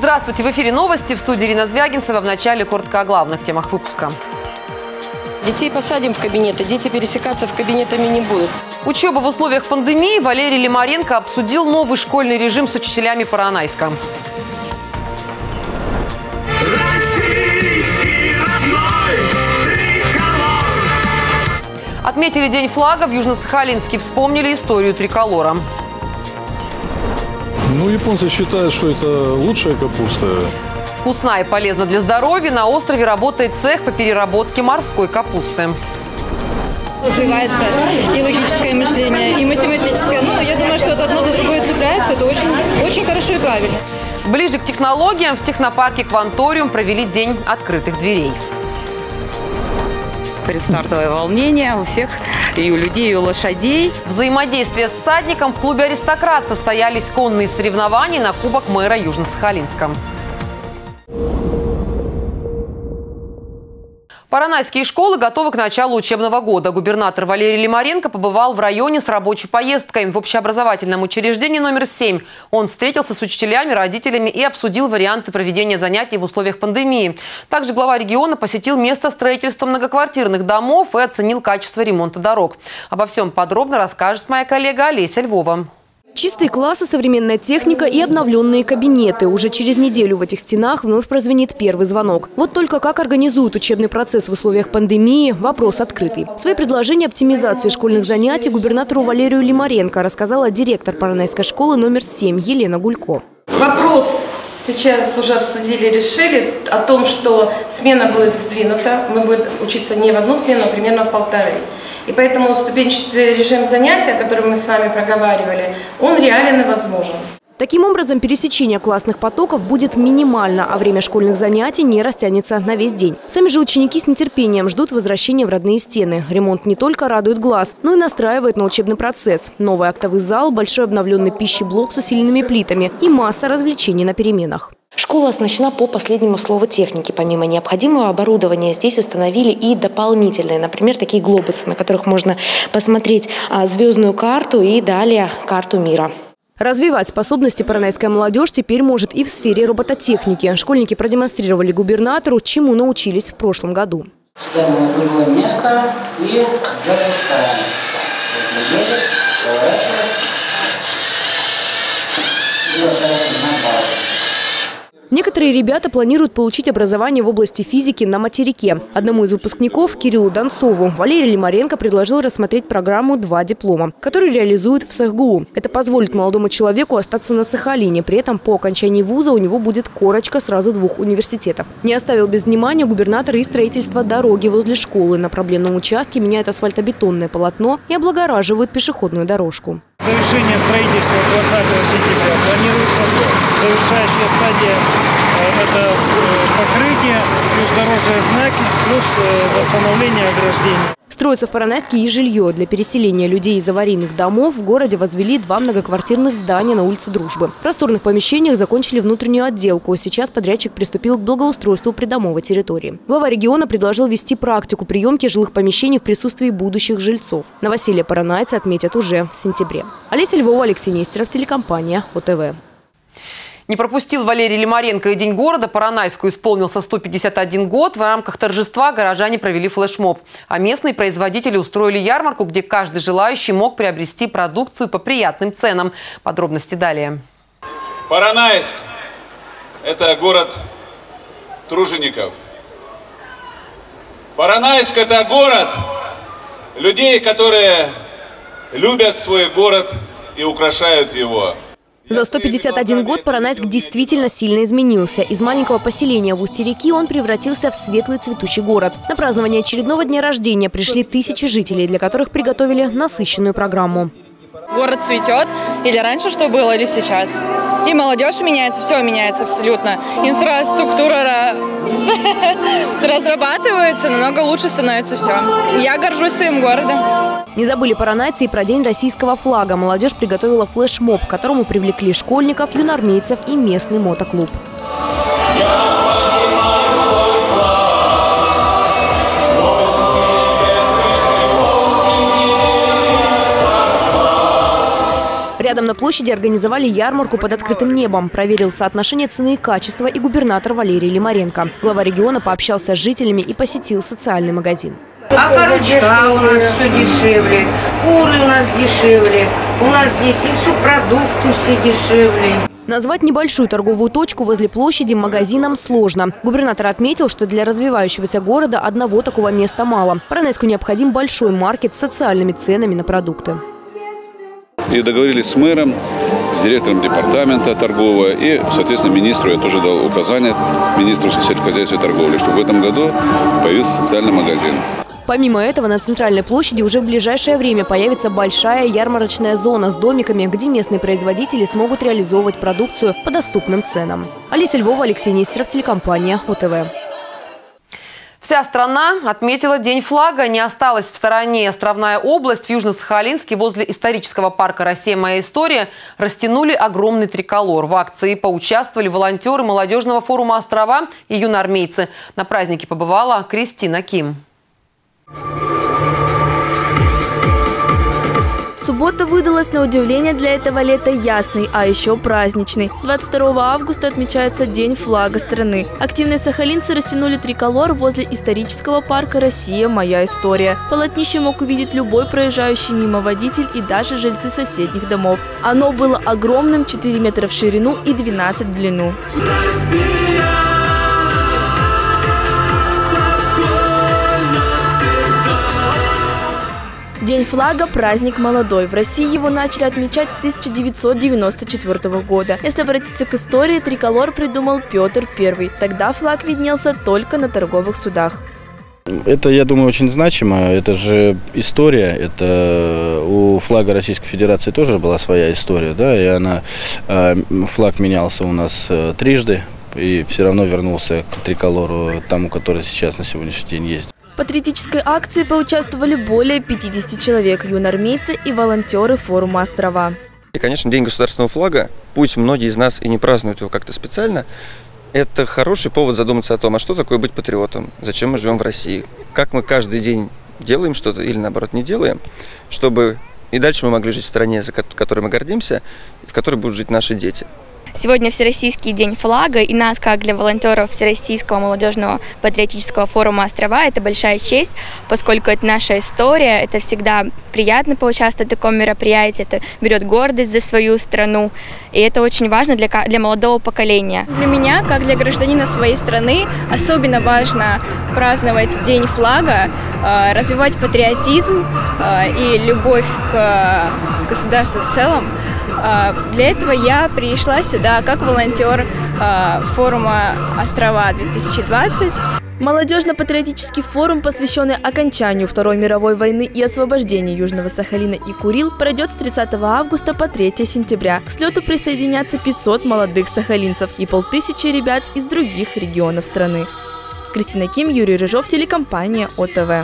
Здравствуйте! В эфире новости. В студии Ирина Звягинцева. В начале коротко о главных темах выпуска. Детей посадим в кабинеты, дети пересекаться в кабинетами не будут. Учеба в условиях пандемии. Валерий Лимаренко обсудил новый школьный режим с учителями Поронайска. Отметили День флага. В Южно-Сахалинске вспомнили историю триколора. Японцы считают, что это лучшая капуста. Вкусна и полезна для здоровья. На острове работает цех по переработке морской капусты. Развивается и логическое мышление, и математическое. Я думаю, что это одно за другое цепляется. Это очень хорошо и правильно. Ближе к технологиям в технопарке «Кванториум» провели День открытых дверей. Предстартовое волнение у всех, и у людей, и у лошадей. Взаимодействие с всадником. В клубе «Аристократ» состоялись конные соревнования на Кубок мэра Южно-Сахалинска. Поронайские школы готовы к началу учебного года. Губернатор Валерий Лимаренко побывал в районе с рабочей поездкой. В общеобразовательном учреждении номер 7 он встретился с учителями, родителями и обсудил варианты проведения занятий в условиях пандемии. Также глава региона посетил место строительства многоквартирных домов и оценил качество ремонта дорог. Обо всем подробно расскажет моя коллега Олеся Львова. Чистые классы, современная техника и обновленные кабинеты. Уже через неделю в этих стенах вновь прозвенит первый звонок. Вот только как организуют учебный процесс в условиях пандемии – вопрос открытый. Свои предложения оптимизации школьных занятий губернатору Валерию Лимаренко рассказала директор Поронайской школы номер 7 Елена Гулько. Вопрос сейчас уже обсудили, решили о том, что смена будет сдвинута. Мы будем учиться не в одну смену, а примерно в полторы. И поэтому ступенчатый режим занятия, который мы с вами проговаривали, он реален и возможен. Таким образом, пересечение классных потоков будет минимально, а время школьных занятий не растянется на весь день. Сами же ученики с нетерпением ждут возвращения в родные стены. Ремонт не только радует глаз, но и настраивает на учебный процесс. Новый актовый зал, большой обновленный пищеблок с усиленными плитами и масса развлечений на переменах. Школа оснащена по последнему слову техники. Помимо необходимого оборудования здесь установили и дополнительные, например, такие глобусы, на которых можно посмотреть звездную карту и далее карту мира. Развивать способности поронайская молодежь теперь может и в сфере робототехники. Школьники продемонстрировали губернатору, чему научились в прошлом году. Ставим на другое место и запускаем. Едет, поворачиваем. И ложимся на базу. Некоторые ребята планируют получить образование в области физики на материке. Одному из выпускников, Кириллу Донцову, Валерий Лимаренко предложил рассмотреть программу «Два диплома», которую реализуют в СахГУ. Это позволит молодому человеку остаться на Сахалине. При этом по окончании вуза у него будет корочка сразу 2 университетов. Не оставил без внимания губернатор и строительство дороги возле школы. На проблемном участке меняют асфальтобетонное полотно и облагораживают пешеходную дорожку. Завершение строительства 20 сентября планируется. Завершающая стадия – это покрытие, плюс дорожные знаки, плюс восстановление ограждений. Строится в Поронайске и жилье. Для переселения людей из аварийных домов в городе возвели 2 многоквартирных здания на улице Дружбы. В просторных помещениях закончили внутреннюю отделку. Сейчас подрядчик приступил к благоустройству придомовой территории. Глава региона предложил вести практику приемки жилых помещений в присутствии будущих жильцов. Новоселье поронайцы отметят уже в сентябре. Олеся Львова, Алексей Нестеров, телекомпания ОТВ. Не пропустил Валерий Лимаренко и День города. Поронайску исполнился 151 год. В рамках торжества горожане провели флешмоб. А местные производители устроили ярмарку, где каждый желающий мог приобрести продукцию по приятным ценам. Подробности далее. Поронайск – это город тружеников. Поронайск – это город людей, которые любят свой город и украшают его. За 151 год Поронайск действительно сильно изменился. Из маленького поселения в устье реки он превратился в светлый цветущий город. На празднование очередного дня рождения пришли тысячи жителей, для которых приготовили насыщенную программу. Город цветет, или раньше что было, или сейчас. И молодежь меняется, все меняется абсолютно. Инфраструктура разрабатывается, намного лучше становится все. Я горжусь своим городом. Не забыли поронайцы и про День российского флага. Молодежь приготовила флешмоб, к которому привлекли школьников, юноармейцев и местный мотоклуб. Рядом на площади организовали ярмарку под открытым небом. Проверил соотношение цены и качества и губернатор Валерий Лимаренко. Глава региона пообщался с жителями и посетил социальный магазин. Окорочка у нас все дешевле, куры у нас дешевле, у нас здесь и субпродукты все дешевле. Назвать небольшую торговую точку возле площади магазином сложно. Губернатор отметил, что для развивающегося города одного такого места мало. Поронайску необходим большой маркет с социальными ценами на продукты. И договорились с мэром, с директором департамента торгового и, соответственно, министру, я тоже дал указание, министру сельскохозяйства и торговли, чтобы в этом году появился социальный магазин. Помимо этого, на центральной площади уже в ближайшее время появится большая ярмарочная зона с домиками, где местные производители смогут реализовывать продукцию по доступным ценам. Олеся Львова, Алексей Нестеров, телекомпания ОТВ. Вся страна отметила День флага. Не осталась в стороне островная область. В Южно-Сахалинске возле исторического парка «Россия. Моя история» растянули огромный триколор. В акции поучаствовали волонтеры молодежного форума «Острова» и юноармейцы. На празднике побывала Кристина Ким. Суббота выдалась на удивление для этого лета ясной, а еще праздничной. 22 августа отмечается День флага страны. Активные сахалинцы растянули триколор возле исторического парка «Россия. Моя история». Полотнище мог увидеть любой проезжающий мимо водитель и даже жильцы соседних домов. Оно было огромным, 4 метра в ширину и 12 в длину. День флага – праздник молодой. В России его начали отмечать с 1994 года. Если обратиться к истории, триколор придумал Петр I. Тогда флаг виднелся только на торговых судах. Это, я думаю, очень значимо. Это же история. Это у флага Российской Федерации тоже была своя история, да, и флаг менялся у нас трижды, и все равно вернулся к триколору, тому, который сейчас на сегодняшний день есть. В патриотической акции поучаствовали более 50 человек, юноармейцы и волонтеры форума «Острова». И, конечно, День государственного флага, пусть многие из нас и не празднуют его как-то специально, это хороший повод задуматься о том, а что такое быть патриотом, зачем мы живем в России, как мы каждый день делаем что-то или, наоборот, не делаем, чтобы и дальше мы могли жить в стране, которой мы гордимся, и в которой будут жить наши дети. Сегодня Всероссийский день флага, и нас, как для волонтеров Всероссийского молодежного патриотического форума «Острова», это большая честь, поскольку это наша история, это всегда приятно поучаствовать в таком мероприятии, это берет гордость за свою страну, и это очень важно для молодого поколения. Для меня, как для гражданина своей страны, особенно важно праздновать День флага, развивать патриотизм и любовь к государству в целом. Для этого я пришла сюда как волонтер форума «Острова-2020». Молодежно-патриотический форум, посвященный окончанию Второй мировой войны и освобождению Южного Сахалина и Курил, пройдет с 30 августа по 3 сентября. К слету присоединятся 500 молодых сахалинцев и 500 ребят из других регионов страны. Кристина Ким, Юрий Рыжов, телекомпания ОТВ.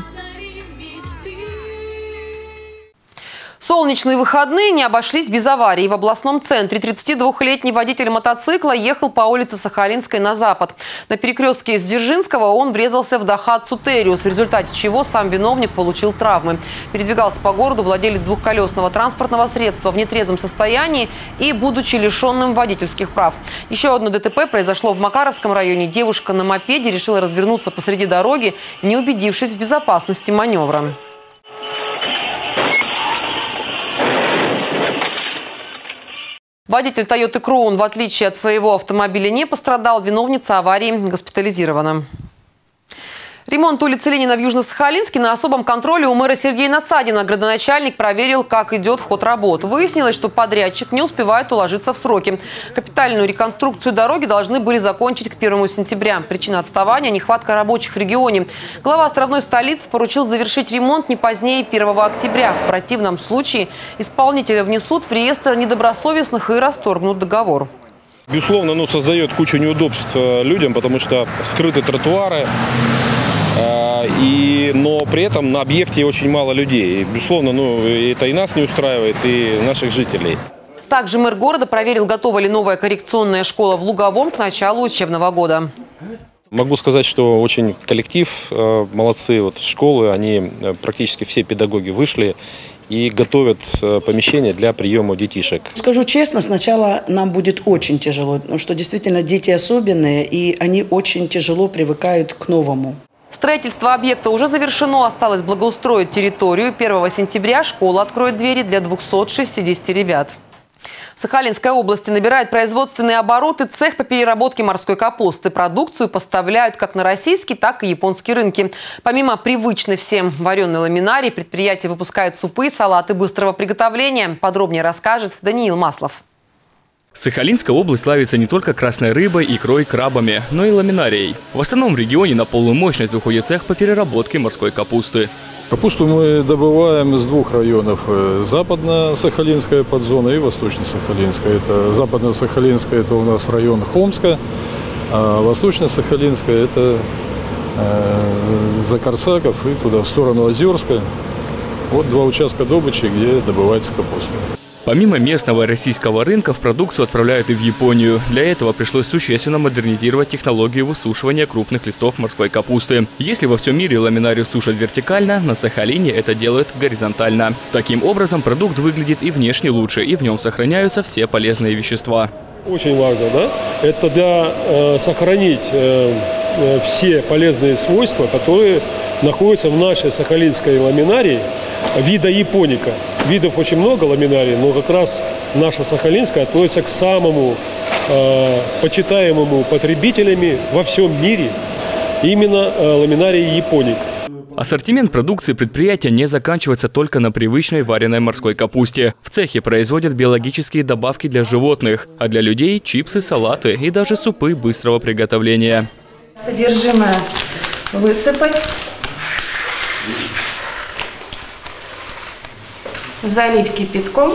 Солнечные выходные не обошлись без аварий. В областном центре 32-летний водитель мотоцикла ехал по улице Сахалинской на запад. На перекрестке с Дзержинского он врезался в Дахатсу Териус, в результате чего сам виновник получил травмы. Передвигался по городу владелец двухколесного транспортного средства в нетрезвом состоянии и будучи лишенным водительских прав. Еще одно ДТП произошло в Макаровском районе. Девушка на мопеде решила развернуться посреди дороги, не убедившись в безопасности маневра. Водитель Toyota Crown, в отличие от своего автомобиля, не пострадал. Виновница аварии госпитализирована. Ремонт улицы Ленина в Южно-Сахалинске на особом контроле у мэра Сергея Насадина. Градоначальник проверил, как идет ход работ. Выяснилось, что подрядчик не успевает уложиться в сроки. Капитальную реконструкцию дороги должны были закончить к 1 сентября. Причина отставания – нехватка рабочих в регионе. Глава островной столицы поручил завершить ремонт не позднее 1 октября. В противном случае исполнителя внесут в реестр недобросовестных и расторгнут договор. Безусловно, создает кучу неудобств людям, потому что вскрыты тротуары. Но при этом на объекте очень мало людей. И, безусловно, это и нас не устраивает, и наших жителей. Также мэр города проверил, готова ли новая коррекционная школа в Луговом к началу учебного года. Могу сказать, что очень коллектив, молодцы. Школы, они практически все педагоги вышли и готовят помещения для приема детишек. Скажу честно, сначала нам будет очень тяжело, потому что действительно дети особенные, и они очень тяжело привыкают к новому. Строительство объекта уже завершено. Осталось благоустроить территорию. 1 сентября школа откроет двери для 260 ребят. В Сахалинской области набирает производственные обороты цех по переработке морской капусты. Продукцию поставляют как на российские, так и японские рынки. Помимо привычной всем вареной ламинарии, предприятие выпускает супы, салаты быстрого приготовления. Подробнее расскажет Даниил Маслов. Сахалинская область славится не только красной рыбой, икрой, крабами, но и ламинарией. В основном регионе на полную мощность выходит цех по переработке морской капусты. Капусту мы добываем из двух районов. Западно-Сахалинская подзона и Восточно-Сахалинская. Это Западно-Сахалинская – это у нас район Хомска, а Восточно-Сахалинская – это за Корсаков и туда, в сторону Озерска. Вот два участка добычи, где добывается капуста. Помимо местного российского рынка, в продукцию отправляют и в Японию. Для этого пришлось существенно модернизировать технологию высушивания крупных листов морской капусты. Если во всем мире ламинарию сушат вертикально, на Сахалине это делают горизонтально. Таким образом, продукт выглядит и внешне лучше, и в нем сохраняются все полезные вещества. Очень важно, да? Это для сохранить все полезные свойства, которые находятся в нашей сахалинской ламинарии вида японика. Видов очень много ламинарии, но как раз наша сахалинская относится к самому почитаемому потребителями во всем мире именно ламинарии японик. Ассортимент продукции предприятия не заканчивается только на привычной вареной морской капусте. В цехе производят биологические добавки для животных, а для людей – чипсы, салаты и даже супы быстрого приготовления. Содержимое высыпать. Залить кипятком.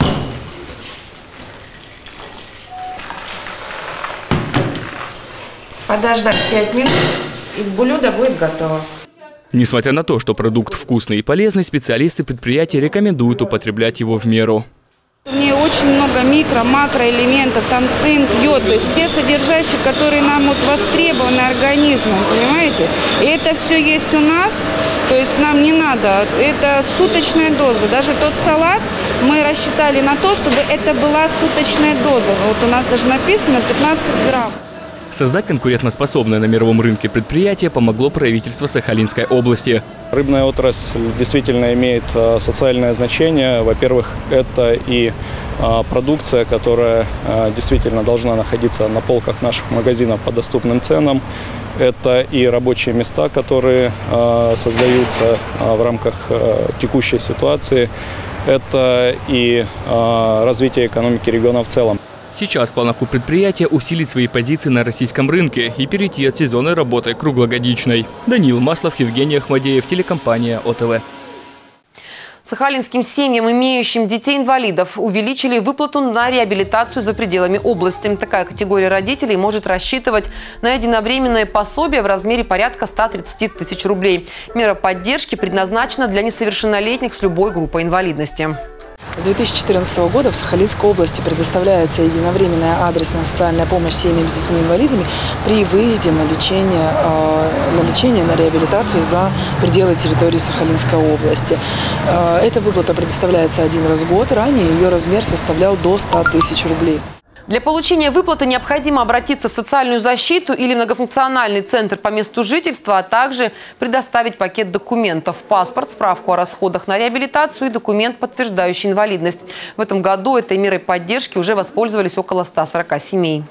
Подождать 5 минут, и блюдо будет готово. Несмотря на то, что продукт вкусный и полезный, специалисты предприятия рекомендуют употреблять его в меру. В ней очень много макроэлементов, там цинк, йод, то есть все содержащие, которые нам востребованы организмом, понимаете? И это все есть у нас, то есть нам не надо, это суточная доза. Даже тот салат мы рассчитали на то, чтобы это была суточная доза. Вот у нас даже написано 15 грамм. Создать конкурентоспособное на мировом рынке предприятие помогло правительство Сахалинской области. Рыбная отрасль действительно имеет социальное значение. Во-первых, это и продукция, которая действительно должна находиться на полках наших магазинов по доступным ценам. Это и рабочие места, которые создаются в рамках текущей ситуации. Это и развитие экономики региона в целом. Сейчас в планах у предприятия усилить свои позиции на российском рынке и перейти от сезонной работы к круглогодичной. Даниил Маслов, Евгений Ахмадеев, телекомпания ОТВ. Сахалинским семьям, имеющим детей-инвалидов, увеличили выплату на реабилитацию за пределами области. Такая категория родителей может рассчитывать на единовременное пособие в размере порядка 130 тысяч рублей. Мера поддержки предназначена для несовершеннолетних с любой группой инвалидности. С 2014 года в Сахалинской области предоставляется единовременная адресная социальная помощь семьям с детьми-инвалидами при выезде на лечение, на реабилитацию за пределы территории Сахалинской области. Эта выплата предоставляется один раз в год. Ранее ее размер составлял до 100 тысяч рублей. Для получения выплаты необходимо обратиться в социальную защиту или многофункциональный центр по месту жительства, а также предоставить пакет документов – паспорт, справку о расходах на реабилитацию и документ, подтверждающий инвалидность. В этом году этой мерой поддержки уже воспользовались около 140 семей.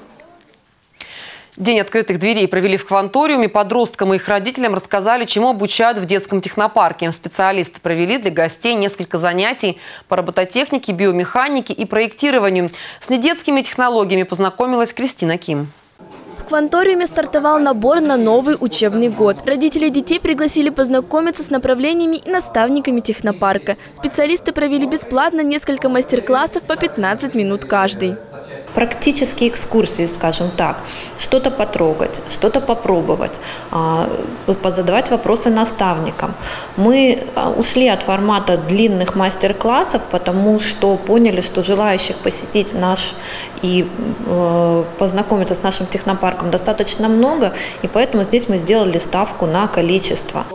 День открытых дверей провели в Кванториуме. Подросткам и их родителям рассказали, чему обучают в детском технопарке. Специалисты провели для гостей несколько занятий по робототехнике, биомеханике и проектированию. С недетскими технологиями познакомилась Кристина Ким. В Кванториуме стартовал набор на новый учебный год. Родители детей пригласили познакомиться с направлениями и наставниками технопарка. Специалисты провели бесплатно несколько мастер-классов по 15 минут каждый. Практические экскурсии, скажем так, что-то потрогать, что-то попробовать, позадавать вопросы наставникам. Мы ушли от формата длинных мастер-классов, потому что поняли, что желающих посетить наш и познакомиться с нашим технопарком достаточно много, и поэтому здесь мы сделали ставку на количество.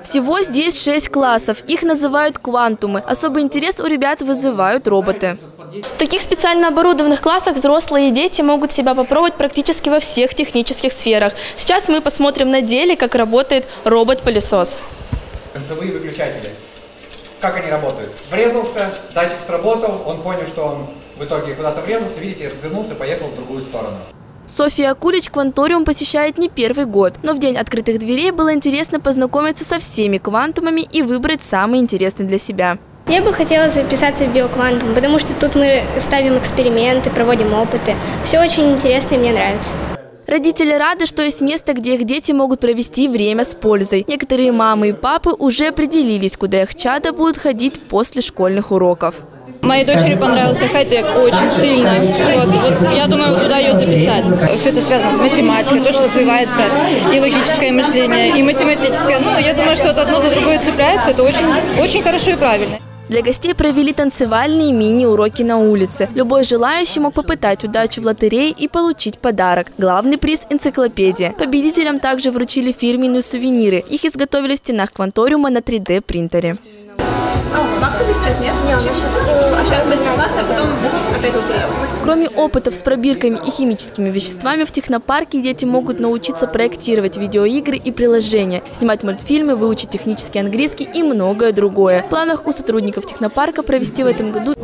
Всего здесь 6 классов. Их называют квантумы. Особый интерес у ребят вызывают роботы. В таких специально оборудованных классах взрослые и дети могут себя попробовать практически во всех технических сферах. Сейчас мы посмотрим на деле, как работает робот-пылесос. Концевые выключатели. Как они работают? Врезался, датчик сработал, он понял, что он в итоге куда-то врезался, видите, развернулся, поехал в другую сторону. Софья Акулич кванториум посещает не первый год, но в день открытых дверей было интересно познакомиться со всеми квантумами и выбрать самый интересный для себя. Я бы хотела записаться в биоквантум, потому что тут мы ставим эксперименты, проводим опыты. Все очень интересно и мне нравится. Родители рады, что есть место, где их дети могут провести время с пользой. Некоторые мамы и папы уже определились, куда их чада будут ходить после школьных уроков. Моей дочери понравился хай-тек очень сильно. Вот я думаю, куда ее записать. Все это связано с математикой, то, что развивается и логическое мышление, и математическое. Ну, я думаю, что это одно за другое цепляется. Это очень хорошо и правильно. Для гостей провели танцевальные мини-уроки на улице. Любой желающий мог попытать удачу в лотерее и получить подарок. Главный приз – энциклопедия. Победителям также вручили фирменные сувениры. Их изготовили в стенах кванториума на 3D-принтере. Как ты сейчас нет? Нет, сейчас мастер-класс, а потом опять лотерея. Кроме опытов с пробирками и химическими веществами, в технопарке дети могут научиться проектировать видеоигры и приложения, снимать мультфильмы, выучить технический английский и многое другое. В планах у сотрудников технопарка провести в этом году.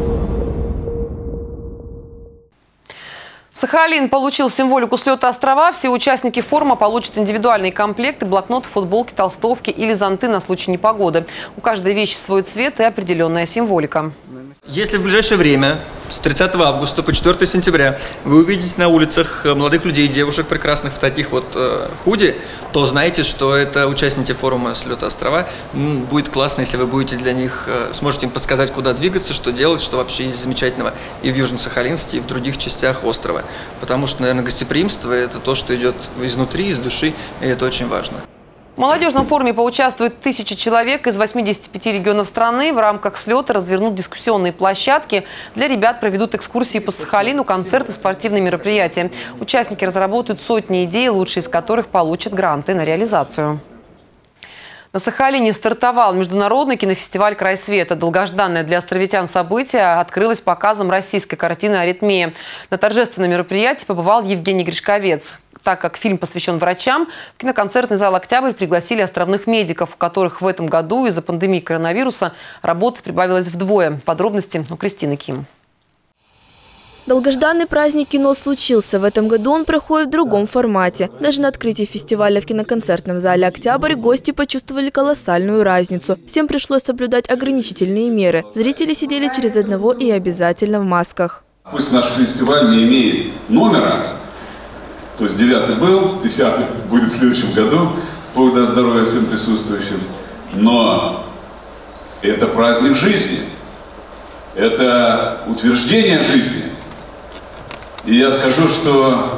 Сахалин получил символику слета острова. Все участники форума получат индивидуальные комплекты, блокноты, футболки, толстовки или зонты на случай непогоды. У каждой вещи свой цвет и определенная символика. Если в ближайшее время, с 30 августа по 4 сентября, вы увидите на улицах молодых людей, девушек прекрасных в таких вот худи, то знайте, что это участники форума «Слета острова». Будет классно, если вы будете для них, сможете им подсказать, куда двигаться, что делать, что вообще есть замечательного и в Южно-Сахалинске, и в других частях острова. Потому что, наверное, гостеприимство – это то, что идет изнутри, из души, и это очень важно. В молодежном форуме поучаствуют 1000 человек из 85 регионов страны. В рамках слета развернут дискуссионные площадки. Для ребят проведут экскурсии по Сахалину, концерты, спортивные мероприятия. Участники разработают сотни идей, лучшие из которых получат гранты на реализацию. На Сахалине стартовал международный кинофестиваль «Край света». Долгожданное для островитян событие открылось показом российской картины «Аритмия». На торжественном мероприятии побывал Евгений Гришковец. Так как фильм посвящен врачам, в киноконцертный зал «Октябрь» пригласили островных медиков, у которых в этом году из-за пандемии коронавируса работы прибавилось вдвое. Подробности у Кристины Ким. Долгожданный праздник кино случился. В этом году он проходит в другом формате. Даже на открытии фестиваля в киноконцертном зале «Октябрь» гости почувствовали колоссальную разницу. Всем пришлось соблюдать ограничительные меры. Зрители сидели через одного и обязательно в масках. Пусть наш фестиваль не имеет номера, то есть 9-й был, 10-й будет в следующем году, Бог даст здоровья всем присутствующим. Но это праздник жизни, это утверждение жизни. И я скажу, что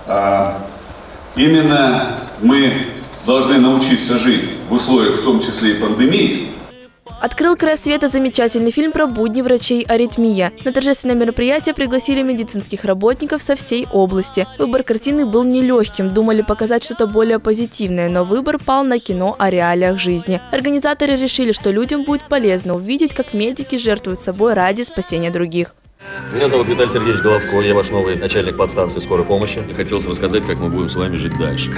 именно мы должны научиться жить в условиях, в том числе и пандемии. Открыл «Край света» замечательный фильм про будни врачей «Аритмия». На торжественное мероприятие пригласили медицинских работников со всей области. Выбор картины был нелегким, думали показать что-то более позитивное, но выбор пал на кино о реалиях жизни. Организаторы решили, что людям будет полезно увидеть, как медики жертвуют собой ради спасения других. Меня зовут Виталий Сергеевич Головко, я ваш новый начальник подстанции скорой помощи. Я хотел рассказать, как мы будем с вами жить дальше.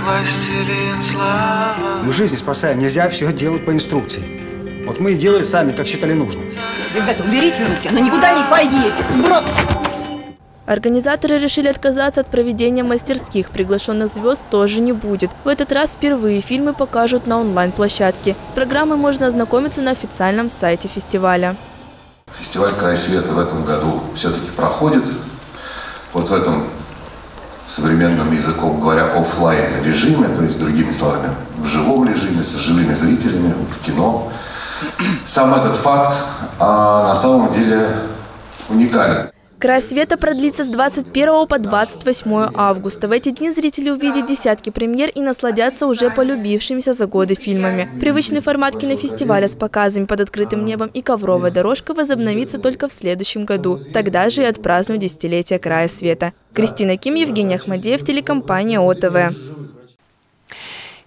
Мы жизни спасаем, нельзя все делать по инструкции. Вот мы и делали сами, как считали нужным. Ребята, уберите руки, она никуда не поедет. Брат! Организаторы решили отказаться от проведения мастерских. Приглашенных звезд тоже не будет. В этот раз впервые фильмы покажут на онлайн-площадке. С программой можно ознакомиться на официальном сайте фестиваля. Фестиваль «Край света» в этом году все-таки проходит. Вот в этом современным языком говоря офлайн режиме, то есть другими словами в живом режиме, с живыми зрителями, в кино. Сам этот факт на самом деле уникален. «Край света» продлится с 21 по 28 августа. В эти дни зрители увидят десятки премьер и насладятся уже полюбившимися за годы фильмами. Привычный формат кинофестиваля с показами под открытым небом и ковровая дорожка возобновится только в следующем году. Тогда же и отпразднуют десятилетие «Края света». Кристина Ким, Евгений Ахмадеев, телекомпания ОТВ.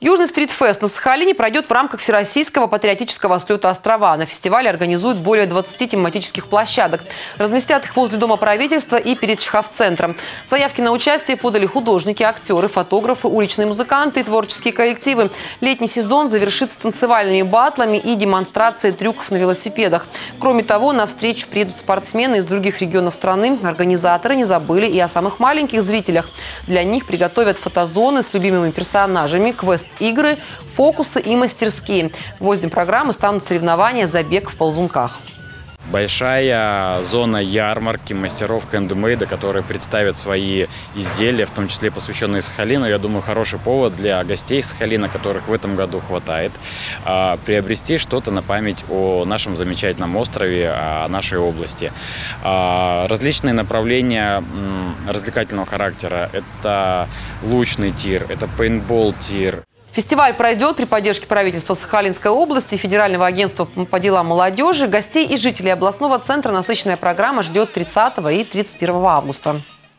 Южный стрит-фест на Сахалине пройдет в рамках Всероссийского патриотического слета «Острова». На фестивале организуют более 20 тематических площадок. Разместят их возле Дома правительства и перед Чхавцентром. Заявки на участие подали художники, актеры, фотографы, уличные музыканты и творческие коллективы. Летний сезон завершится танцевальными батлами и демонстрацией трюков на велосипедах. Кроме того, на встречу приедут спортсмены из других регионов страны. Организаторы не забыли и о самых маленьких зрителях. Для них приготовят фотозоны с любимыми персонажами, квест-игры, фокусы и мастерские. Гвоздем программы станут соревнования «Забег в ползунках». Большая зона ярмарки мастеров хендмейда, которые представят свои изделия, в том числе посвященные Сахалину. Я думаю, хороший повод для гостей Сахалина, которых в этом году хватает, приобрести что-то на память о нашем замечательном острове, о нашей области. Различные направления развлекательного характера – это лучный тир, это пейнтбол-тир. Фестиваль пройдет при поддержке правительства Сахалинской области и Федерального агентства по делам молодежи. Гостей и жителей областного центра насыщенная программа ждет 30 и 31 августа.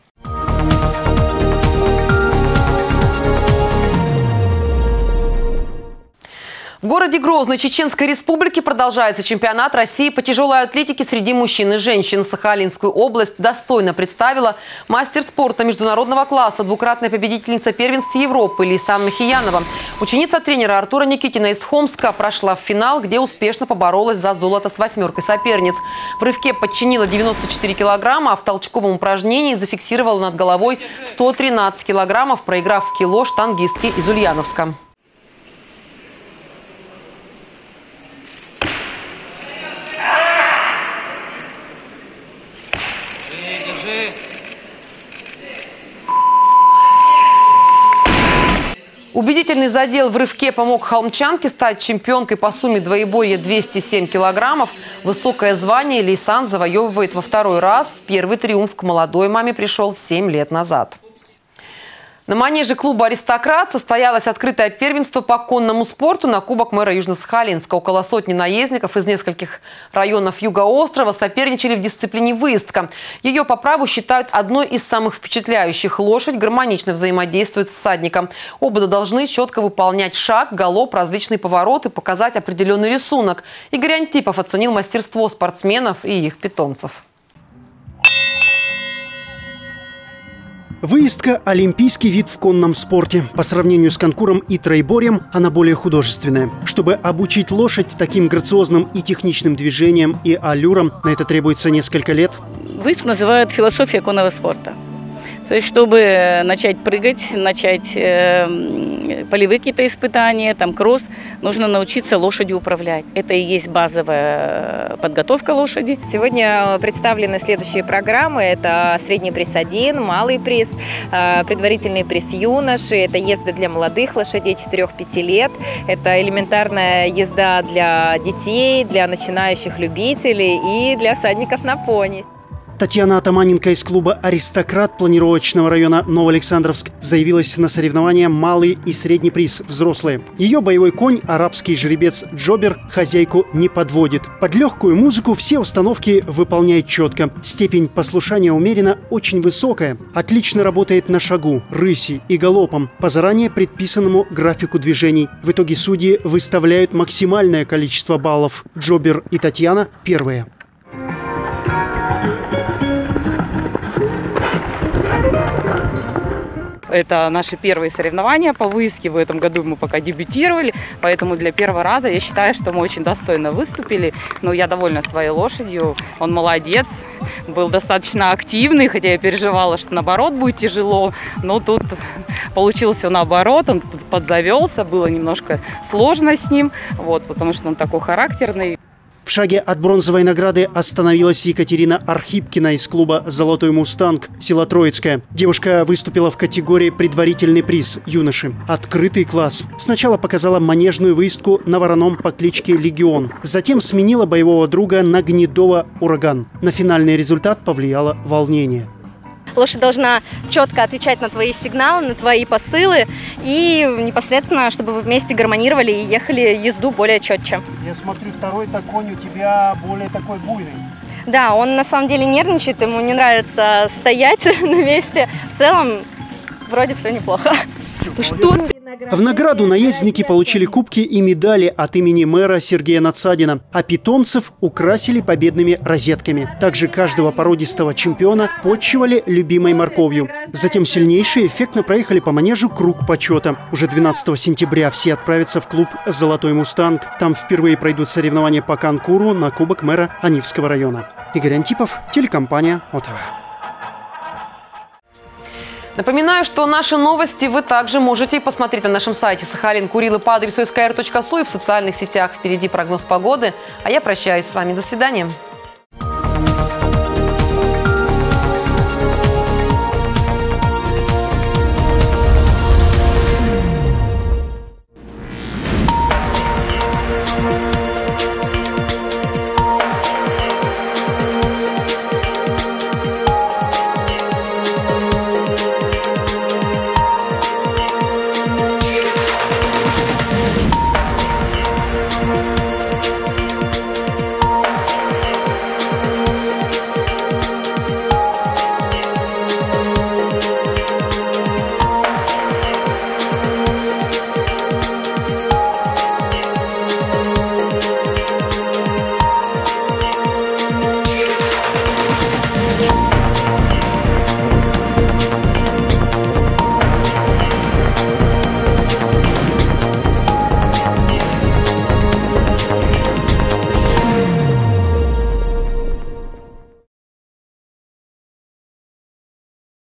В городе Грозный Чеченской Республики продолжается чемпионат России по тяжелой атлетике среди мужчин и женщин. Сахалинскую область достойно представила мастер спорта международного класса, двукратная победительница первенств Европы Лейсан Махиянова. Ученица тренера Артура Никитина из Хомска прошла в финал, где успешно поборолась за золото с 8 соперниц. В рывке подчинила 94 килограмма, а в толчковом упражнении зафиксировала над головой 113 килограммов, проиграв в кило штангистке из Ульяновска. Убедительный задел в рывке помог холмчанке стать чемпионкой по сумме двоеборья 207 килограммов. Высокое звание Лейсан завоевывает во второй раз. Первый триумф к молодой маме пришел 7 лет назад. На манеже клуба «Аристократ» состоялось открытое первенство по конному спорту на Кубок мэра Южно-Сахалинска. Около сотни наездников из нескольких районов юга острова соперничали в дисциплине выездка. Ее по праву считают одной из самых впечатляющих. Лошадь гармонично взаимодействует с всадником. Оба должны четко выполнять шаг, галоп, различные повороты, показать определенный рисунок. Игорь Антипов оценил мастерство спортсменов и их питомцев. Выездка – олимпийский вид в конном спорте. По сравнению с конкуром и троеборьем она более художественная. Чтобы обучить лошадь таким грациозным и техничным движениям и аллюрам, на это требуется несколько лет. Выездку называют философия конного спорта. То есть, чтобы начать прыгать, начать полевые какие-то испытания, там кросс, нужно научиться лошадью управлять. Это и есть базовая подготовка лошади. Сегодня представлены следующие программы. Это средний приз 1, малый приз, предварительный приз юноши, это езда для молодых лошадей 4-5 лет, это элементарная езда для детей, для начинающих любителей и для всадников на пони. Татьяна Атаманенко из клуба «Аристократ» планировочного района Новоалександровск заявилась на соревнования «Малый» и «Средний приз» взрослые. Ее боевой конь, арабский жеребец Джобер, хозяйку не подводит. Под легкую музыку все установки выполняет четко. Степень послушания умерена очень высокая. Отлично работает на шагу, рыси и галопом по заранее предписанному графику движений. В итоге судьи выставляют максимальное количество баллов. Джобер и Татьяна первые. Это наши первые соревнования по выездке. В этом году мы пока дебютировали, поэтому для первого раза я считаю, что мы очень достойно выступили. Но я довольна своей лошадью, он молодец, был достаточно активный, хотя я переживала, что наоборот будет тяжело. Но тут получилось все наоборот, он подзавелся, было немножко сложно с ним, потому что он такой характерный. В шаге от бронзовой награды остановилась Екатерина Архипкина из клуба «Золотой мустанг» села Троицкая. Девушка выступила в категории «Предварительный приз юноши». Открытый класс. Сначала показала манежную выездку на вороном по кличке Легион. Затем сменила боевого друга на гнедого Ураган. На финальный результат повлияло волнение. Лошадь должна четко отвечать на твои сигналы, на твои посылы и непосредственно, чтобы вы вместе гармонировали и ехали езду более четче. Я смотрю, второй-то конь у тебя более такой буйный. Да, он на самом деле нервничает, ему не нравится стоять на месте. В целом, вроде все неплохо. Что? В награду наездники получили кубки и медали от имени мэра Сергея Надсадина, а питомцев украсили победными розетками. Также каждого породистого чемпиона почивали любимой морковью. Затем сильнейшие эффектно проехали по манежу круг почета. Уже 12 сентября все отправятся в клуб «Золотой Мустанг». Там впервые пройдут соревнования по конкуру на Кубок мэра Анивского района. Игорь Антипов, телекомпания ОТВ. Напоминаю, что наши новости вы также можете посмотреть на нашем сайте Сахалин Курилы по адресу skr.su и в социальных сетях. Впереди прогноз погоды. А я прощаюсь с вами. До свидания.